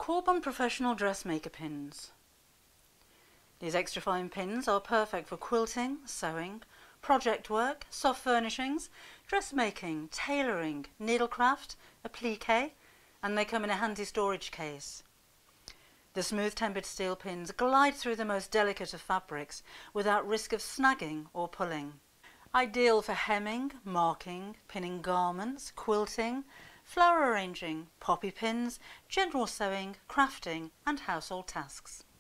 Carbon Professional Dressmaker Pins. These extra fine pins are perfect for quilting, sewing, project work, soft furnishings, dressmaking, tailoring, needlecraft, applique, and they come in a handy storage case. The smooth tempered steel pins glide through the most delicate of fabrics without risk of snagging or pulling. Ideal for hemming, marking, pinning garments, quilting, flower arranging, poppy pins, general sewing, crafting and household tasks.